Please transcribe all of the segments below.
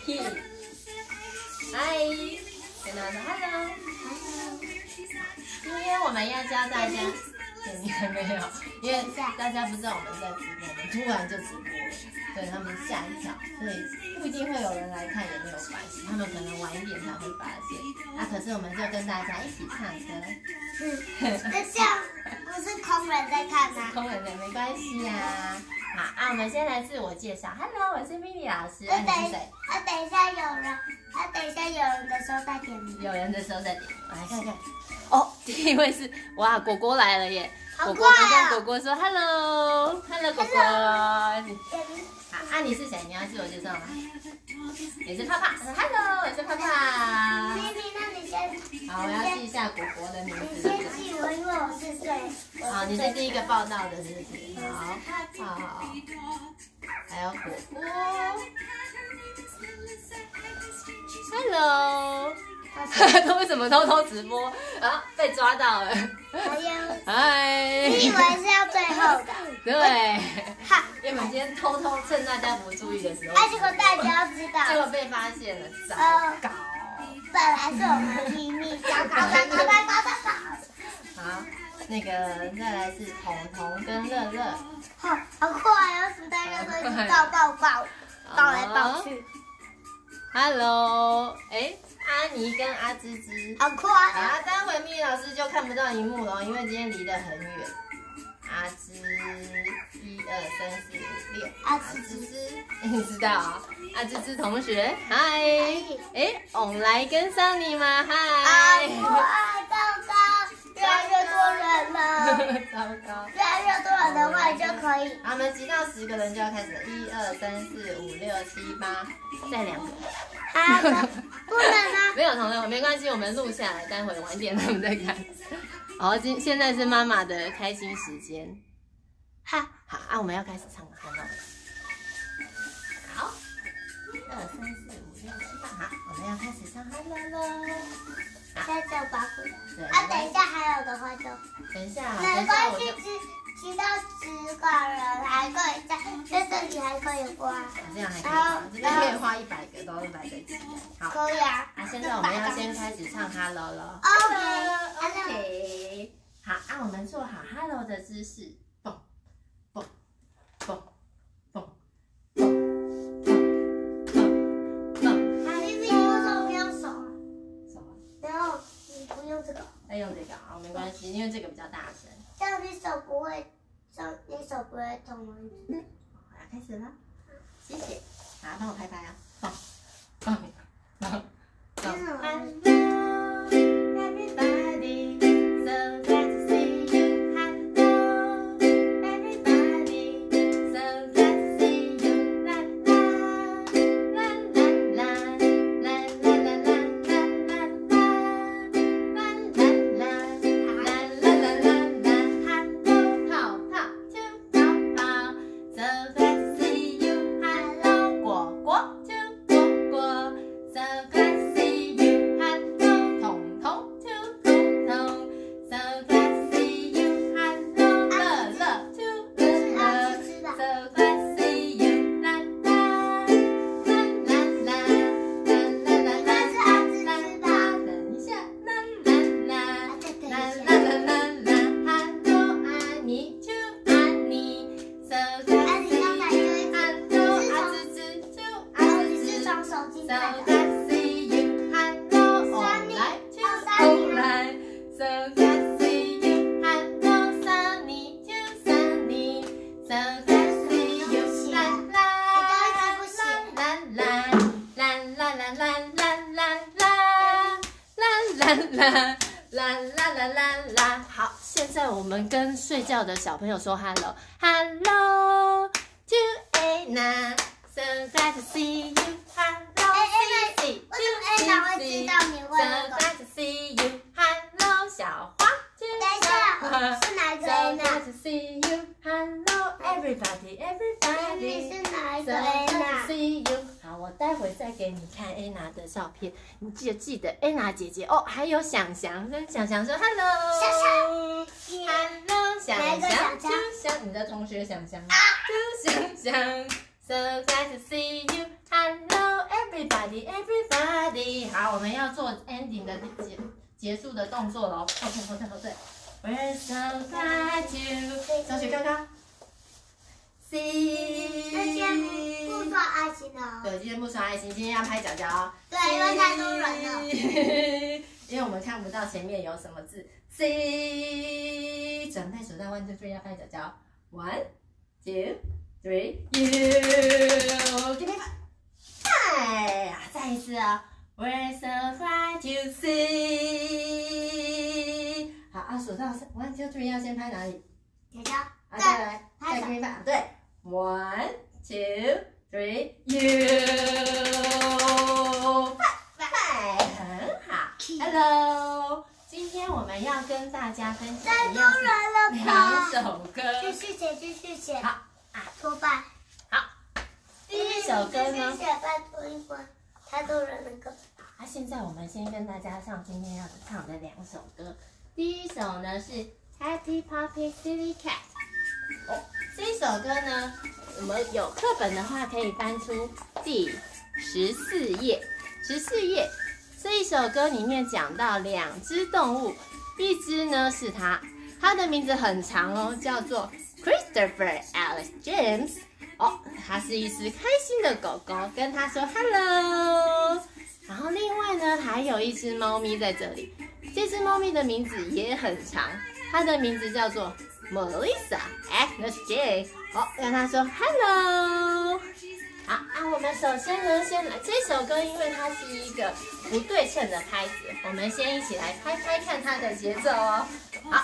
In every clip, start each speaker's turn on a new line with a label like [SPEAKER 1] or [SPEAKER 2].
[SPEAKER 1] 嗨，跟大家说 hello。今天我们要教大家，你还没有，因为大家不知道我们在直播，我们突然就直播了，所以他们吓一跳，所以不一定会有人来看，也没有关系，他们可能晚一点才会发现。啊，可是我们就跟大家一起唱歌。
[SPEAKER 2] 那这样不是空人在看吗？
[SPEAKER 1] 空人的没关系呀。好啊，我们先来自我介绍。Hello， 我是 Mimi 老师。你是谁？
[SPEAKER 2] 等一下有人的时候再点名。
[SPEAKER 1] 有人的时候再点名，我来看看。哦，第一位是哇，果果来了耶！
[SPEAKER 2] 好
[SPEAKER 1] 果果跟果果说 Hello，Hello 果果。好啊，你是谁？你要自我介绍吗？你是泡泡。Hello， 我是泡泡。
[SPEAKER 2] Mimi，那你先。
[SPEAKER 1] 好，我要记一下果果的名字。
[SPEAKER 2] 你先记我，因为我是最。
[SPEAKER 1] 好，你是第一个报道的，是不是？好。还有果果。Hello。他为什么偷偷直播？啊，被抓到了。
[SPEAKER 2] 还有。
[SPEAKER 1] 嗨。
[SPEAKER 2] 你以为是要最后的？
[SPEAKER 1] 对。
[SPEAKER 2] 哈。
[SPEAKER 1] 因为我们今天偷偷趁大家不注意的时候。
[SPEAKER 2] 结果大家要知道。
[SPEAKER 1] 结果被发现了，糟糕。
[SPEAKER 2] 本来是我们秘密，糟糕。
[SPEAKER 1] 好，那个再来是彤彤跟乐乐。
[SPEAKER 2] 好快哦！什么大家都一直抱来抱去。
[SPEAKER 1] Hello， 阿妮跟阿芝芝。
[SPEAKER 2] 好快
[SPEAKER 1] 啊！待会蜜老师就看不到荧幕了，因为今天离得很远。阿芝，1、2、3、4、5、6。阿芝芝，你知道啊？阿芝芝同学，嗨！翁来跟上你吗？嗨！
[SPEAKER 2] 糟糕，越来越多人了。
[SPEAKER 1] 糟糕，
[SPEAKER 2] 越来越多人的话就可以。
[SPEAKER 1] 好，我们集到10个人就要开始了。1、2、3、4、5、6、7、8，再2个。
[SPEAKER 2] 啊，不能啊！
[SPEAKER 1] 没有同学，没关系，我们录下来，待会晚点他们再看。好，现在是妈妈的开心时间。好啊，我们要开始唱了，看到了。好，1、2、3、4、5、6、7、8，好，我们要开始唱 Hello 喽。
[SPEAKER 2] 现在只有8个人。
[SPEAKER 1] 对。
[SPEAKER 2] 等一下还有的话就。
[SPEAKER 1] 等一下，
[SPEAKER 2] 没关系，集到10个人还可以在这里还可以画。
[SPEAKER 1] 这样还可以画，这边可以画100个，都100个起来。好。
[SPEAKER 2] 可以啊。
[SPEAKER 1] 现在我们要先开始唱 Hello 了。OK。好，我们做好 Hello 的姿势，蹦蹦蹦蹦蹦蹦蹦。
[SPEAKER 2] 咪咪，为什么不用手啊？
[SPEAKER 1] 手啊？
[SPEAKER 2] 然后你不用这个。
[SPEAKER 1] 再用这个啊，没关系，因为这个比较大声。
[SPEAKER 2] 这样你手不会痛吗？
[SPEAKER 1] 好，要开始了，谢谢。好，帮我拍拍啊，蹦蹦蹦蹦。Hello, everybody, so glad to see you. Hello, everybody, so glad to see you. La la la la la la la la la la la la la la la la la la la. Hello, 泡泡就泡泡 ，so glad to see you. Hello, 果果就果果 ，so glad to see you. Hello, 彤彤就彤彤 ，so glad to see you. Hello, 乐乐就乐乐 ，so glad to see you. La la la la la la la la la。等一下，啦啦啦啦啦啦啦。Hello， 爱你就爱你 ，so glad to see you. Hello， 阿芝芝就阿芝芝
[SPEAKER 2] 从手机
[SPEAKER 1] ，so
[SPEAKER 2] 拍
[SPEAKER 1] glad
[SPEAKER 2] 的。
[SPEAKER 1] to see you. Hello， 翁来就翁来 ，so glad to see you. Hello， Sunny 就 Sunny，so glad to see you. 啦啦啦啦啦啦啦啦啦啦啦啦啦啦。好，现在我们跟睡觉的小朋友说 hello，hello to Anna，so glad to see you。Hello， Cici，
[SPEAKER 2] 为什么 Anna 会知道你会那个？
[SPEAKER 1] so glad to see you。Hello， 小花就小花。
[SPEAKER 2] 等一下，是哪一个
[SPEAKER 1] So glad
[SPEAKER 2] Anna？
[SPEAKER 1] to see you. Hello, everybody, everybody.
[SPEAKER 2] 你是哪一
[SPEAKER 1] So
[SPEAKER 2] 个
[SPEAKER 1] glad to
[SPEAKER 2] Anna？
[SPEAKER 1] see you. 好，我待会再给你看 Anna 的照片，你记得 Anna 姐姐哦，还有想想，跟想想说 Hello， Hello， 想想就像你的同学想想，就想想。So glad to see you. Hello, everybody. 我们要做 ending 的结束的动作喽。后退。We're so glad to 小雪高高。See。
[SPEAKER 2] 那今天不刷爱心哦。
[SPEAKER 1] 对，今天不刷爱心，今天要拍脚脚。
[SPEAKER 2] 对，因为太多人了。
[SPEAKER 1] 因为我们看不到前面有什么字。See。准备数到1、2、3要拍脚脚。1、2、3 ，You。Give me five。哎呀，再一次啊。We're so glad to see。好啊，数到1、2、3要先拍哪里？
[SPEAKER 2] 脚脚。
[SPEAKER 1] 好，再来，再 give me five。对，1、2、3 ，You。很好 ，Hello。今天我们要跟大家分享
[SPEAKER 2] 太多人了吧？
[SPEAKER 1] 2首歌。
[SPEAKER 2] 继续写。
[SPEAKER 1] 好
[SPEAKER 2] 啊，拖把。
[SPEAKER 1] 好，第一首歌呢？
[SPEAKER 2] 写拜托一会儿，太多人了歌。
[SPEAKER 1] 啊，现在我们先跟大家唱今天要唱的2首歌。第一首呢是 Happy Puppy Silly Cat。哦，这一首歌呢，我们有课本的话可以翻出第14页。14页，这一首歌里面讲到2只动物，一只呢是它的名字很长哦，叫做 Christopher Alice James。哦，它是一只开心的狗狗，跟它说 Hello。然后另外呢，还有一只猫咪在这里，这只猫咪的名字也很长，它的名字叫做 Melissa Agnes J。好，让它说 Hello。好啊，我们首先呢，先来这首歌，因为它是一个不对称的拍子，我们先一起来拍拍看它的节奏哦。好，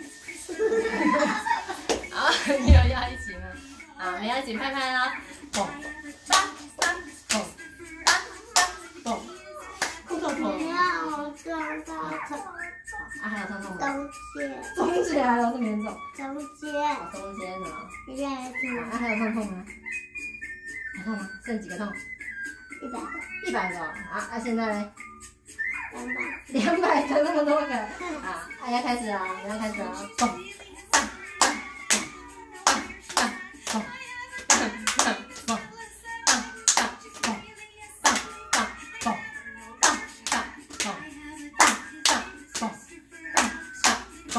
[SPEAKER 1] 好，你有要一起吗？好，我们要一起拍拍啦。嘣哒哒嘣哒哒嘣，不痛痛。
[SPEAKER 2] 不要撞到头。
[SPEAKER 1] 啊，还有痛痛吗？
[SPEAKER 2] 中间
[SPEAKER 1] 还有这么严重？
[SPEAKER 2] 中间
[SPEAKER 1] 好，中间呢？
[SPEAKER 2] 越
[SPEAKER 1] 啊，还有痛痛吗？还痛吗？剩几个痛
[SPEAKER 2] 100个
[SPEAKER 1] ？100个。好，现在呢
[SPEAKER 2] ？200
[SPEAKER 1] ？200个，那么多个。啊，要开始了，我们要开始了。嘣哒哒哒哒嘣哒嘣哒哒嘣哒哒嘣哒哒嘣哒哒嘣哒哒嘣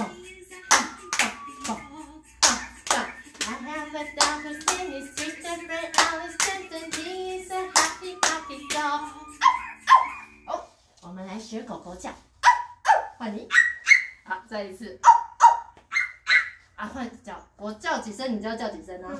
[SPEAKER 1] 哒哒嘣。I have a dog whose name is Christopher Alice James. He's a happy puppy dog. 哦，我们来学狗狗叫。换你。好，再一次。啊，换叫，我叫几声，你就要叫几声啊。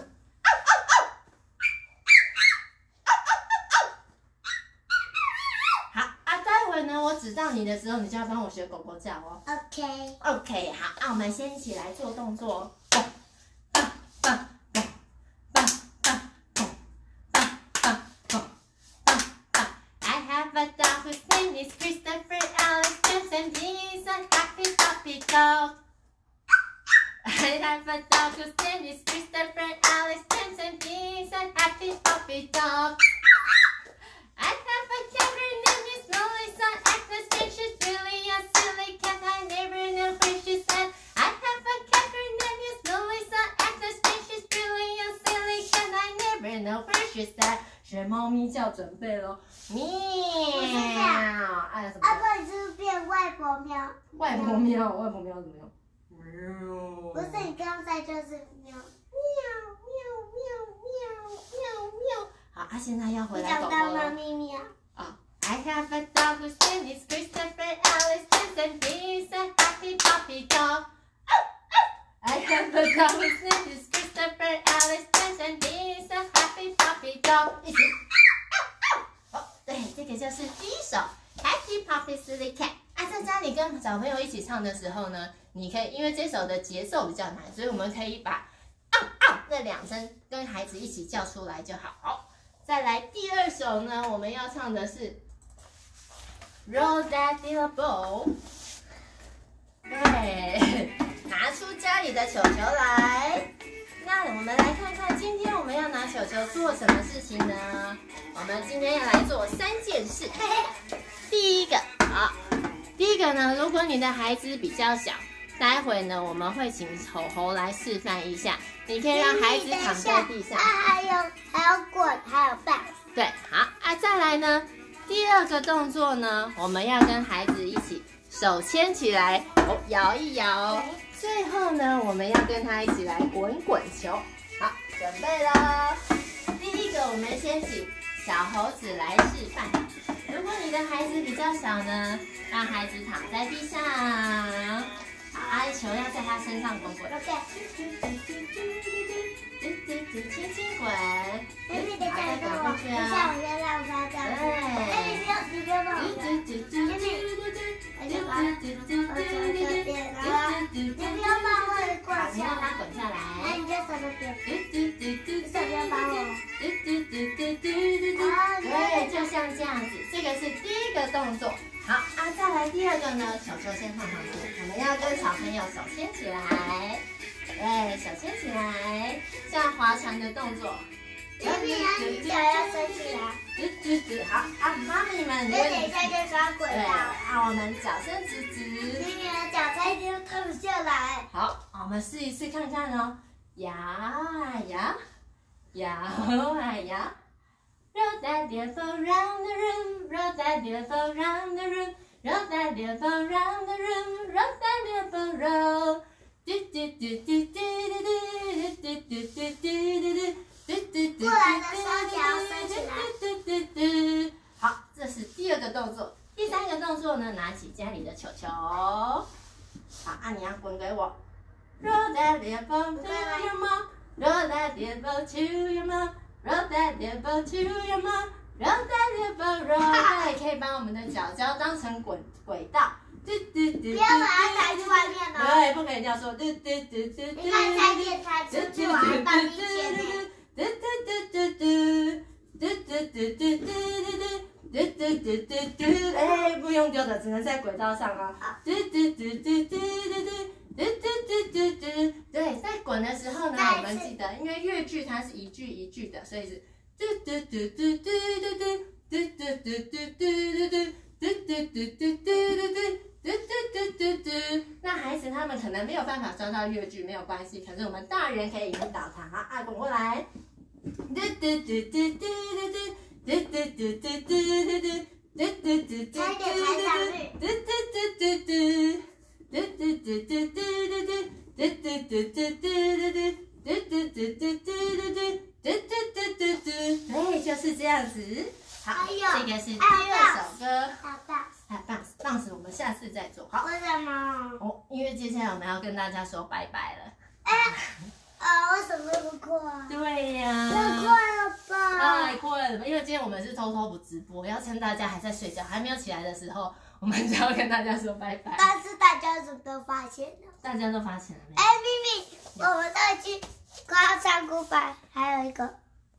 [SPEAKER 1] 好啊，待会呢，我指到你的时候，你就要帮我学狗狗叫哦。
[SPEAKER 2] OK。
[SPEAKER 1] OK， 好，那我们先一起来做动作。I have a dog whose name is Christopher Alice James, and he's a happy puppy dog. I have a dog whose name is Christopher Alice James, and he's a happy puppy dog. I have a cat, her name is Melissa Agnes James. She's really a silly cat, I never know where she's at. I have a cat, her name is Melissa Agnes James. She's really a silly cat, I never know where she's at. 学猫咪叫准备咯，喵！哎呀，什么？
[SPEAKER 2] 阿爸，你是不是变外婆喵？
[SPEAKER 1] 外婆喵，外婆喵怎么样？喵！
[SPEAKER 2] 不是，你刚才就是喵。
[SPEAKER 1] 喵。好啊，现在要回
[SPEAKER 2] 你
[SPEAKER 1] 来狗狗
[SPEAKER 2] 长大吗？
[SPEAKER 1] 了。
[SPEAKER 2] 咪喵。
[SPEAKER 1] 啊 I have a dog whose name is Christopher Alice James, and he's a happy puppy dog. I have a dog whose name is Christopher Alice James, and he's a happy puppy dog. 一起。哦，对，这个就是第一首 Happy Puppy Silly Cat。啊，在家里跟小朋友一起唱的时候呢，你可以因为这首的节奏比较难，所以我们可以把那2声跟孩子一起叫出来就好。好，再来第2首呢，我们要唱的是 Roll That Little Ball。对，拿出家里的球球来。那我们来看看，今天我们要拿球球做什么事情呢？我们今天要来做3件事。第一个呢，如果你的孩子比较小，待会呢我们会请吼吼来示范一下，你可以让孩子躺在地上。
[SPEAKER 2] 还有滚，还有 bounce。
[SPEAKER 1] 对，好啊，再来呢，第第二个动作呢，我们要跟孩子一起手牵起来，摇一摇。最后呢，我们要跟他一起来滚滚球。好，准备了。第一个，我们先请小猴子来示范。如果你的孩子比较小呢，让孩子躺在地上，好，球要在他身上滚滚。轻轻滚。
[SPEAKER 2] 你等一下，等一下，我先让他这样。你不要帮我。你不要帮我滚下来。
[SPEAKER 1] 你让他滚下来。
[SPEAKER 2] 那你就手那边。你手边帮我。
[SPEAKER 1] 对，就像这样子，这个是第一个动作。好啊，再来第二个呢，球先放上去，我们要跟小朋友手牵起来，对，手牵起来，像划船的动作。
[SPEAKER 2] 你脚要伸起来。
[SPEAKER 1] 好啊，妈咪们，
[SPEAKER 2] 等一下就刷轨道。
[SPEAKER 1] 对，啊，我们脚伸直直。
[SPEAKER 2] 你的脚才就退不下来。
[SPEAKER 1] 好，我们试一次看看哦，摇啊摇，摇啊摇。Roll that beautiful round the room, roll that beautiful round the room, roll that beautiful round the room, roll that beautiful roll.
[SPEAKER 2] 过来的双脚伸起来。
[SPEAKER 1] 好，这是第二个动作。第三个动作呢，拿起家里的球球。好，啊，你要滚给我。Roll that beautiful to your mom, roll that beautiful to your mom. Roll that little boat to your mom, roll that little boat, roll。对，可以把我们的脚当成轨道。
[SPEAKER 2] 不要把它踩去外面哦。
[SPEAKER 1] 对，不可以这样说。
[SPEAKER 2] 你看踩点踩出去，我还帮你牵呢。
[SPEAKER 1] 哎，不用丢的，只能在轨道上哦。对，在滚的时候呢，我们记得，因为越剧它是一句一句的，所以是那孩子他们可能没有办法抓到越剧，没有关系，可是我们大人可以引导他。好，啊，滚过来。
[SPEAKER 2] 踩点踩上去。
[SPEAKER 1] 对，就是这样子。好，这个是第二首歌。棒子，我们下次再做。好。
[SPEAKER 2] 为什么？
[SPEAKER 1] 哦，因为接下来我们要跟大家说拜拜了。
[SPEAKER 2] 为什么那么快？
[SPEAKER 1] 对呀。
[SPEAKER 2] 太快了吧！
[SPEAKER 1] 太快了吧！因为今天我们是偷偷不直播，要趁大家还在睡觉、还没有起来的时候，我们就要跟大家说拜拜。
[SPEAKER 2] 但是大家怎么都发现了？
[SPEAKER 1] 大家都发现了没？
[SPEAKER 2] 咪咪，我们再去夸张古板，还有一个。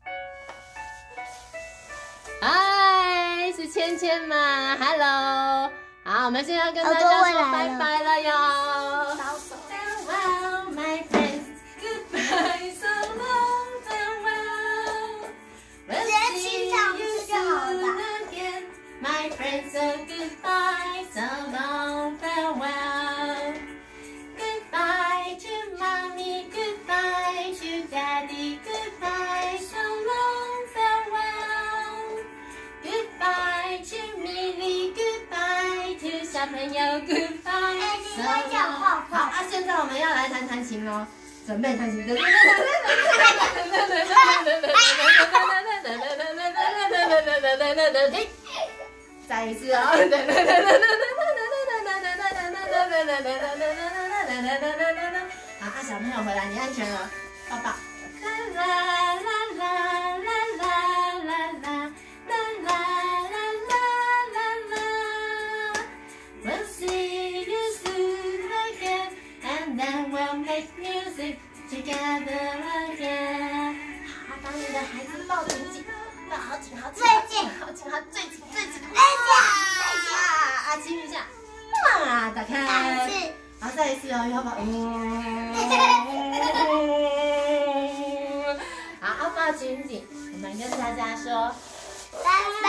[SPEAKER 1] 嗨，是芊芊吗 ？Hello， 好，我们现在要跟大家说拜拜了哟。
[SPEAKER 2] 招手。
[SPEAKER 1] Farewell, my friends, goodbye, so long, farewell. We'll see you soon again, my friends. So goodbye, so long, farewell. Goodbye to mommy, goodbye to daddy, goodbye, so long, farewell. Goodbye to Millie, goodbye to 小朋友 goodbye。
[SPEAKER 2] 你在讲话。
[SPEAKER 1] 好啊，现在我们要来弹琴喽，准备弹琴。再一次哦。好啊，小朋友回来，你安全了，抱抱。啦啦啦啦啦啦啦啦。We'll see you soon again, and then we'll make music together again. 好，把你的孩子抱紧紧，抱好紧好紧好紧好紧好最紧最紧。啊，亲一下，哇，打开。好，再一次哦，要抱。好，抱紧紧。我们跟大家说
[SPEAKER 2] 拜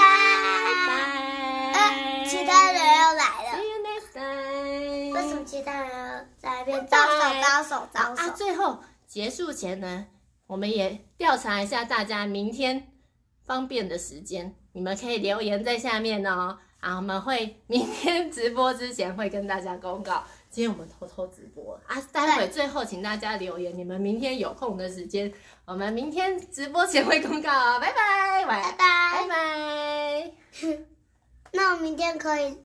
[SPEAKER 2] 拜。其他人要来了。
[SPEAKER 1] See you next time。
[SPEAKER 2] 为什么其他人在那边招手？
[SPEAKER 1] 最后结束前呢，我们也调查一下大家明天方便的时间，你们可以留言在下面哦。啊，我们会明天直播之前会跟大家公告。今天我们偷偷直播啊，待会最后请大家留言，你们明天有空的时间，我们明天直播前会公告哦。拜拜，
[SPEAKER 2] 拜拜，
[SPEAKER 1] 拜拜。
[SPEAKER 2] 那我明天可以。